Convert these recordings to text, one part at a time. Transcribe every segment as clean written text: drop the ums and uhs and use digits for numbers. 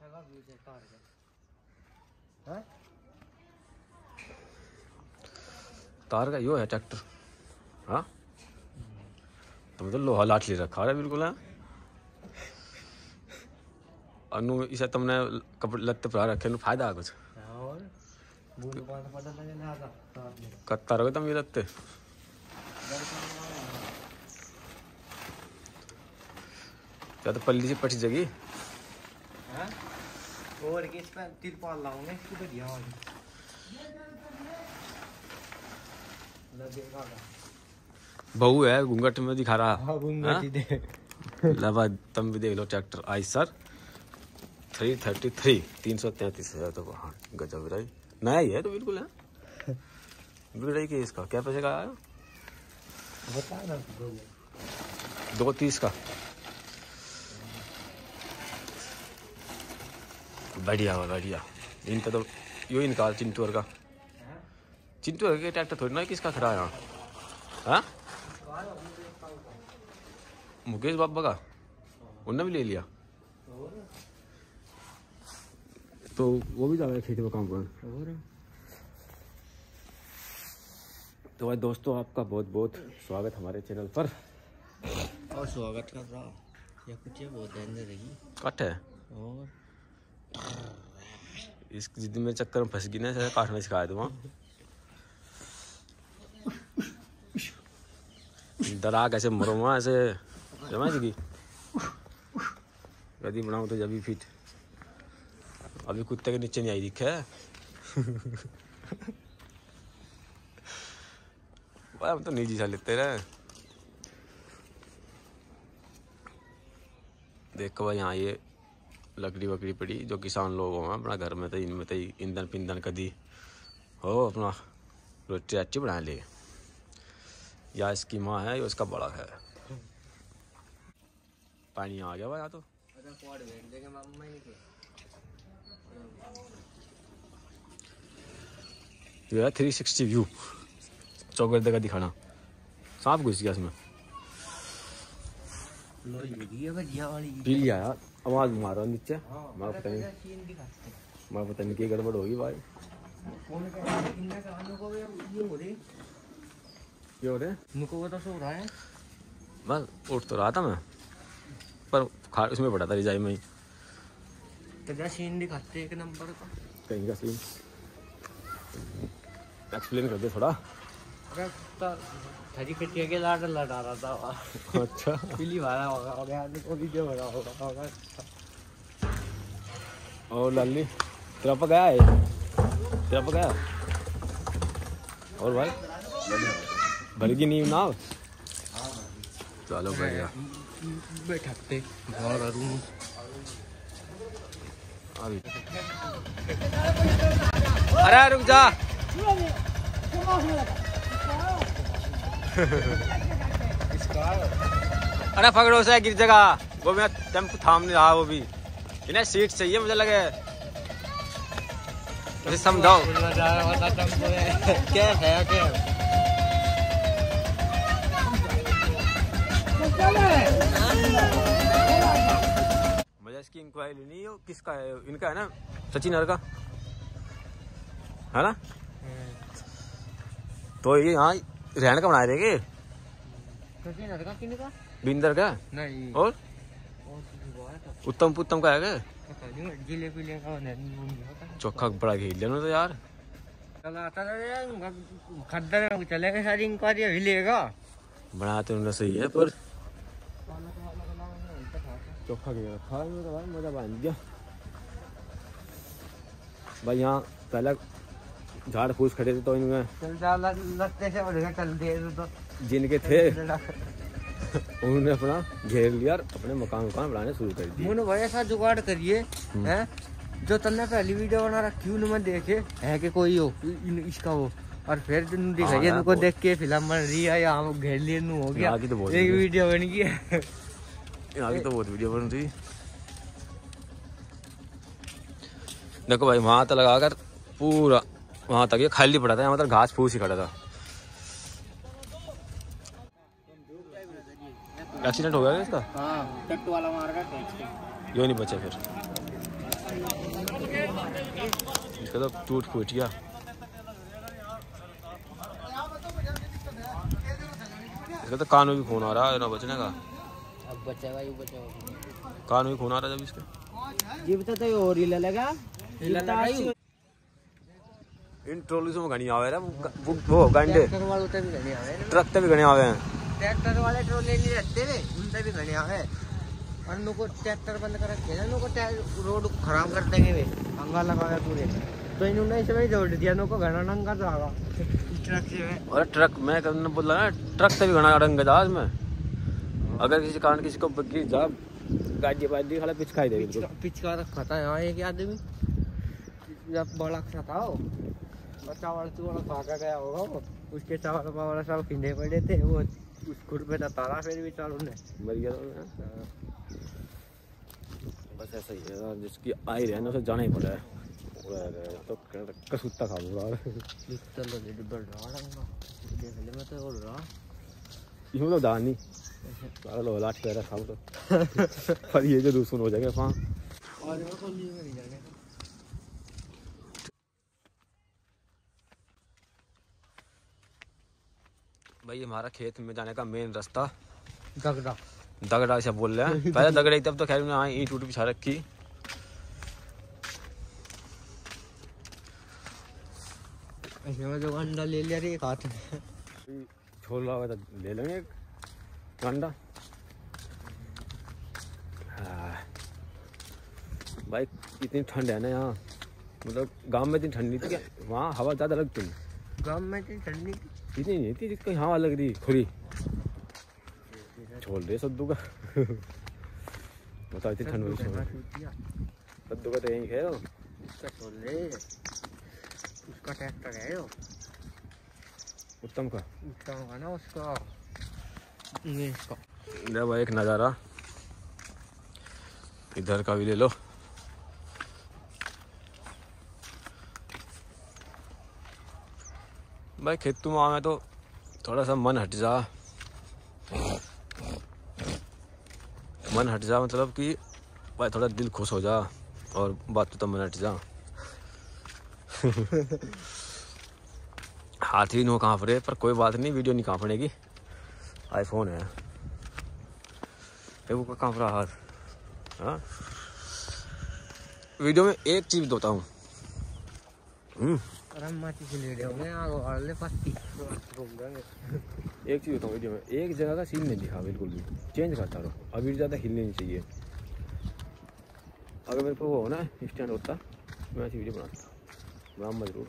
तार का यो है ट्रैक्टर। हाँ तुम तो लोहा लाट ले रखा है बिल्कुल है। अनु इसे तुमने कपड़े लत्ते पड़ा रखे नु फायदा कुछ कत्ता रहो तुम ये लत्ते क्या तो पल्ली से पटी जगी और किस पे तिरपाल लाऊंगे इसकी बढ़िया वाली बहू है घूंघट में दिखा रहा। हाँ घूंघट ही दे लवा तुम भी देख लो ट्रैक्टर आइसर 333 333,000 तो हाँ गजब रही नया ही है तो बिल्कुल है बिगड़ रही कि इसका क्या पैसे का आया बता ना 230 का बढ़िया हुआ बढ़िया। इनका तो यो इनका चिंटूर का चिंटूर के ट्रैक्टर थोड़ी ना किसका खड़ा है यहाँ हाँ मुकेश बाबा का उनने भी ले लिया तो वो भी जा रहा है खेती में काम करने। तो भाई दोस्तों आपका बहुत बहुत स्वागत हमारे चैनल पर और स्वागत कर रहा या कुछ ये बहुत डेंजर रही कट है और इस जिद में चक्कर में फंस गई ना ऐसे काटना सिखाया तुम डरा कैसे मरो वहाँ ऐसे जमा जी यदि बनाऊँ तो जब भी फिट अभी कुत्ते के नीचे नहीं आई दिखे भाई हम तो निजी सा लेते रहे। देखो भाई यहाँ ये लकड़ी वकड़ी पड़ी जो किसान लोग हों अपना घर में तो इनमें तो ईंधन पिंधन कदी हो अपना रोटी अच्छी बना ले या इसकी माँ है या उसका बड़ा है। पानी आ गया भाई यहाँ तो ये 360 व्यू चौकट का दिखाना सांप घुस गया इसमें पी लिया यार आवाज मारो नीचे मैं पता नहीं क्या गड़बड़ होगी भाई क्या हो रहा है बस उठ तो रहा था मैं पर उसमें पड़ा था रिजाई में ही तो सीन दिखाते एक नंबर का कहीं का सीन एक्सप्लेन कर दे थोड़ा हरी कटिया के लाड लड़ा रहा था अच्छा पीली वाला हो गया को वीडियो बना होगा और लाली तेरा पकाया है तेरा पकाया और भाई भर की नींव ना चलो बढ़िया बैठते और रूम अरे रुक जा अरे पकड़ो से गिर जाएगा वो मैं टेम्पो थाम नहीं रहा वो भी इन्हें सीट चाहिए मुझे लगे मुझे समझाओ क्या है क्या मुझे इसकी इंक्वायरी नहीं हो किसका है इनका है ना सचिन हर का है ना तो ये यहाँ रहने का बना देंगे बिंदर का नहीं और उत्तम उत्तम का है क्या चोखा बड़ा खेल लेना तो यार खद्दर में चलेगा सारी इंक्वायरी हिलेगा बनाते उन्हें सही है पर चोखा खेल खा मजा बांध गया भाई। यहाँ पहले झाड़ फूस खड़े थे तो इनमें लगते से बढ़ेगा चल दे तो जिनके थे उन्होंने अपना घेर लिया और अपने मकान बनाने शुरू कर दिए। मुझे भाई ऐसा जुगाड़ करिए हैं जो तुमने पहली वीडियो बना रखी उनमें देखे है कि कोई हो इसका हो और फिर दिखाइए उनको देख के फिल्म बन रही है या हम घेर लिए हो गया तो एक वीडियो बन गई है आगे तो बहुत वीडियो बन रही। देखो भाई वहां तक लगाकर पूरा वहां तक ये खाली पड़ा था यहाँ मतलब घास फूस ही खड़ा था। एक्सीडेंट हो गया इसका हाँ वाला मार का यो नहीं बचा फिर इसका तो टूट फूट गया। इसका तो कान में भी खून आ रहा है ना बचने का। अब बचेगा ही बचेगा। कान में खून आ रहा है जब इसके। ये बता तो और ही लगा इन ट्रॉली में घनी आवे रे वो गंडे ट्रैक्टर वालों पे भी घने आवे हैं। ट्रक पे भी घने आवे हैं। ट्रैक्टर वाले ट्रोले नहीं रहते वे उनसे भी घने आवे और उनको ट्रैक्टर बंद कर रखे हैं उनको रोड खराब कर देंगे वे अंगा लगावे पूरे तो इन्होंने इसमें जोड़ दिया उनको घना नंगा जागा ट्रक से। और ट्रक में करने बोला ना ट्रक से भी घना रंग जहाज में अगर किसी कारण किसी को गिर जा गाड़ी बाजी खाला पिचकाई देगी। पिचका रखा था यहाँ एक आदमी जब बड़ा खा था वो और चावल चूवल खा के गया होगा वो उसके चावल पावल सब खिंडे पड़े थे वो उस खुर पे तारा फिर भी चालू ने मर गया तो बस ऐसा ही है जिसकी आई रहे ना उसे जाना ही पड़ा है तो कसूता खा लूँगा चलो ये डिब्बा डालूंगा देख ले मैं तो और रहा यूँ तो दान नहीं लो लाठ पे रखा तो पर ये जो दुश्मन हो जाएगा वहाँ और वो तो नहीं जाने। भाई हमारा खेत में जाने का मेन रास्ता दगड़ा दगड़ा से बोल रहे हैं पहले दगड़े तब तो खैर हाँ ईंट उट बिछा रखी। ऐसे जो अंडा ले लिया रे एक हाथ में छोड़ रहा होगा तो ले लेंगे अंडा। भाई इतनी ठंड है ना यहाँ मतलब गांव में इतनी ठंड नहीं थी क्या वहाँ हवा ज़्यादा लगती है। गांव में इतनी ठंडी इतनी नहीं थी जिसको हवा लग रही खुरी छोड़ दे सद्दू का बता इतनी ठंड हुई सद्दू का तो यही है उसका छोड़ दे उसका ट्रैक्टर है वो उत्तम का ना उसका ये इसका ले भाई एक नज़ारा इधर का भी ले लो। भाई खेत तुम आवे तो थोड़ा सा मन हट जा मतलब कि भाई थोड़ा दिल खुश हो जा और बात तो मन हट जा हाथ ही नो कांप रहे पर कोई बात नहीं वीडियो नहीं कांपने आईफोन है वो का कांप रहा हाथ। हाँ वीडियो में एक चीज बताता हूँ एक चीज बताऊँ वीडियो में एक जगह का सीन नहीं दिखा बिल्कुल भी चेंज करता रहो अभी ज़्यादा हिलनी नहीं चाहिए। अगर मेरे को वो हो ना स्टैंड होता मैं ऐसी वीडियो बनाता ब्राह्मण जरूर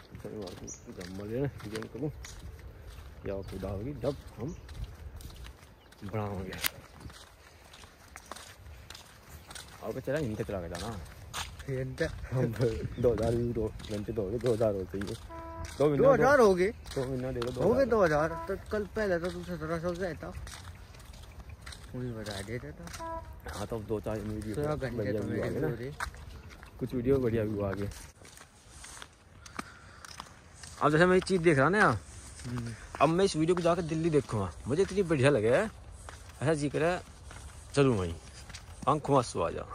वीडियो करूँ या खुदा होगी जब हम बनाओगे और चला हिंदी चला गया ना 2000 घंटे तो हो गए 2000 होते ही 2000 हो गए 2 महीना दे दो 2000 तो कल पहले तो तू 1700 गया था मुझे बता देता था। हाँ तो 2-4 वीडियो बढ़िया व्यू आ गए ना कुछ वीडियो बढ़िया व्यू आ गए। अब जैसे मैं एक चीज़ देख रहा ना यार अब मैं इस वीडियो को जाकर दिल्ली देखूँगा मुझे इतनी बढ़िया लगे ऐसा जी करे चलूँ वहीं आँख मस्त आ जा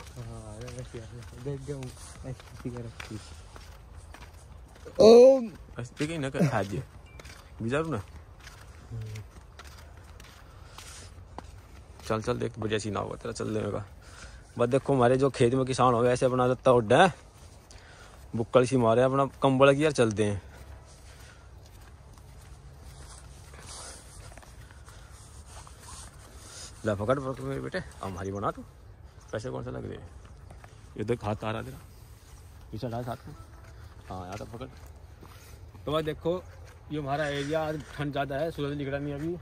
ना खा दिए गुजारू ना चल चल देख बढ़िया सीना होगा तेरा चल देने का। बस देखो हमारे जो खेत में किसान हो गए ऐसे अपना लगता उड्डा है बुक्कल सी मारे अपना कंबल की यार चलते हैं। ला पकड़ मेरे बेटे हमारी बना तो पैसे कौन सा लग रहे हैं ये देख हाथ आ रहा तेरा पीछे डाल साथ में हाँ यार पकड़। तो भाई देखो ये हमारा एरिया आज ठंड ज़्यादा है सूरज निकला नहीं अभी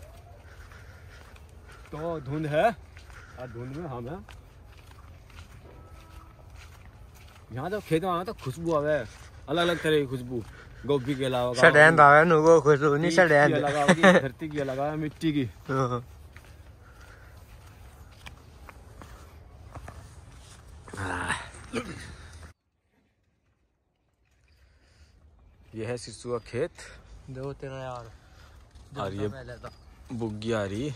तो धुंध है और धुंध में हम हैं यहाँ जब खेत में आना तो खुशबू आवे अलग अलग तरह की खुशबू गोभी के अलावा खुशबू नहीं धरती की लगा मिट्टी की। ये है सिसु का खेत दो तेरा यार और ये बुग्गी आ रही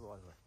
शाबाश भाई।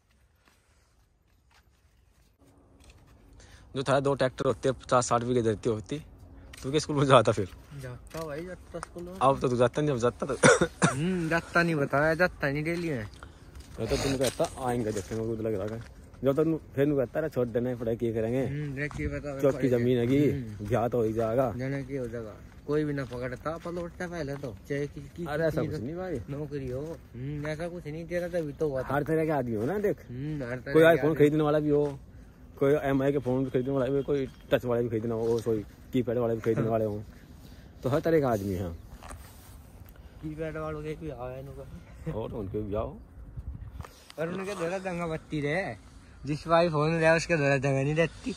जो था 2 ट्रैक्टर होते 50-60 बीघे देती होती, तू के स्कूल में जाता फिर? जाता भाई, जाता स्कूल में। अब तो तू जाता नहीं, अब जाता तो जाता नहीं, बताया जाता नहीं डेली है। तो तुम कहता आएंगे देखने में लग रहा है, जब तक फिर नु कहता छोड़ देना, पढ़ाई की करेंगे, चौकी जमीन है की ब्याह तो हो ही जाएगा, जाने की हो जाएगा, कोई भी ना पकड़ता पलटता पहले तो, चाहे की अरे ऐसा कुछ नहीं भाई, नौकरी हो, ऐसा कुछ नहीं, तेरा तभी तो हुआ। हर तरह के आदमी हो ना, देख कोई आईफोन खरीदने वाला भी हो, कोई एमआई के फोन खरीदने वाला भी, कोई टच वाला भी खरीदना हो, कोई कीपैड वाले भी खरीदने वाले हो, तो हर तरह का आदमी है। कीपैड वालों के भी आए और उनके भी आओ, और उनके द्वारा दंगा बत्ती रहे, जिस भाई फोन रहा उसके द्वारा दंगा नहीं रहती।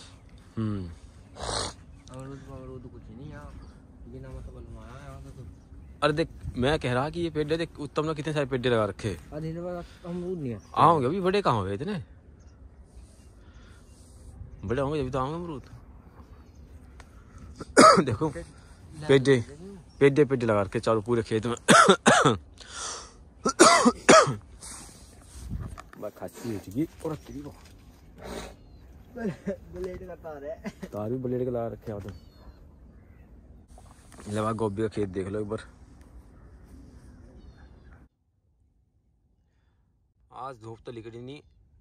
और तो कुछ नहीं यहाँ बिना मतलब मारा है तो। अरे देख मैं कह रहा कि ये पेड़ देख, उत्तम ने कितने सारे पेड़ लगा रखे, अमरूद नहीं है। आओगे अभी, बड़े कहाँ हुए इतने बड़े होंगे जब तो आऊंगे अमरूद। देखो पेड़े पेड़े पेड़े लगा रखे चारों पूरे खेत में। खांसी हुई थी और ब्लेड का तार है, तार भी ब्लेड का लगा रखे हो। लगा गोभी का खेत देख लो एक बार, आज धूप तो निकली नहीं।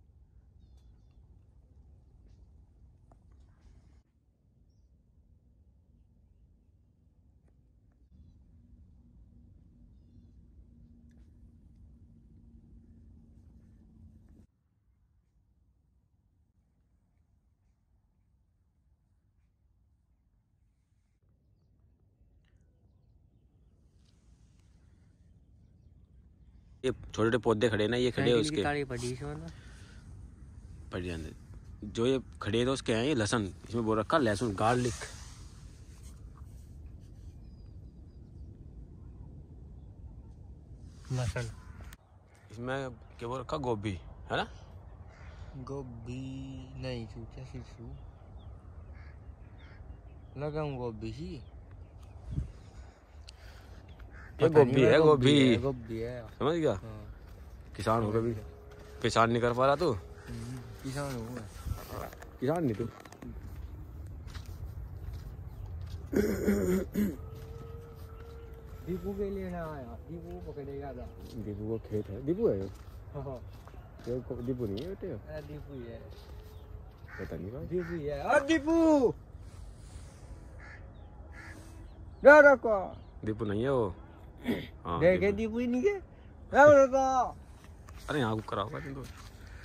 ये छोटे छोटे पौधे खड़े ना, ये खड़े हैं उसके पड़ जाते, जो ये खड़े हैं तो उसके हैं ये लहसुन, इसमें बोल रखा लहसुन गार्लिक। लहसुन इसमें क्या बोल रखा, गोभी है ना, गोभी नहीं सूचा शिशु लगाऊं गोभी ही, ये गोभी है, गोभी गोभी है, समझ गया। किसान हो कभी पहचान नहीं कर पा रहा तू? किसान हूँ, किसान नहीं तू? दीपू के लिए ना आया, दीपू पकड़ेगा था। दीपू को खेत है, दीपू है हाँ। दीपू नहीं है बेटे, दीपू है, पता नहीं भाई, दीपू है। और दीपू डरो को, दीपू नहीं है वो। हाँ देखे दीपू ही नहीं के, अरे यहाँ कराओगा तुम तो।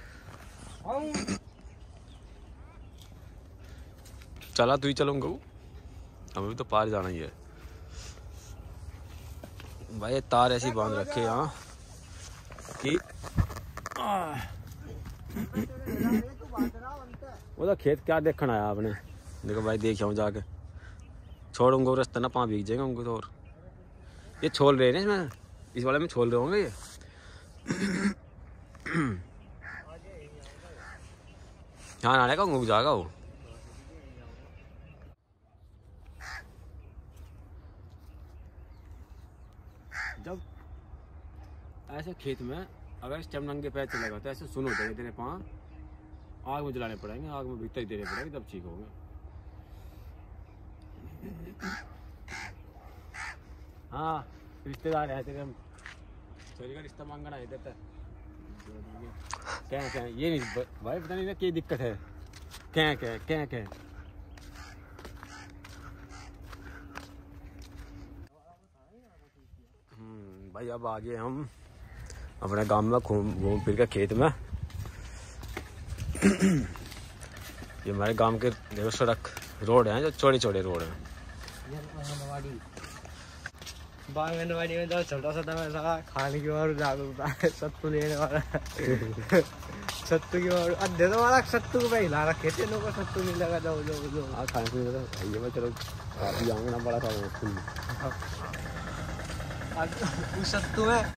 चला तू ही चलूंगा, हमें भी तो पार जाना ही है भाई। ये तार ऐसी बांध रखे यहाँ कि वो तो खेत क्या देखना आया आपने, देखो भाई देख आऊँ जाके, छोड़ूंगा रास्ता ना, पाँव भीग जाएंगे उनको तो। और ये छोल रहे हैं इसमें, इस वाले में छोल रहे होंगे ये। यहाँ आने का घूम जाएगा वो। जब ऐसे खेत में अगर इस टाइम नंगे पैर चलेगा तो ऐसे सुन हो जाएंगे तेरे पाँव, आग में जलाने पड़ेंगे, आग में भीतर ही देने पड़ेंगे, तब ठीक होंगे। हाँ रिश्तेदार है तेरे, छोरी का रिश्ता मांगना है देता क्या क्या ये नहीं भाई, पता नहीं ना क्या दिक्कत है, क्या क्या क्या क्या। भाई अब आगे हम अपने गांव में घूम फिर के खेत में। ये हमारे गांव के देखो सड़क रोड हैं, जो चौड़े चौड़े रोड हैं। बांगनवाड़ी में जो छोटा सा था खाने की और जागरूकता है, सत्तू लेने वाला सत्तू की और अद्धे तो वाला सत्तू को हिला रखे थे, लोगों को सत्तू नहीं लगा था जो खाने पीने का भैया मैं चलो काफी जाऊंगा ना, बड़ा था उस सत्तू में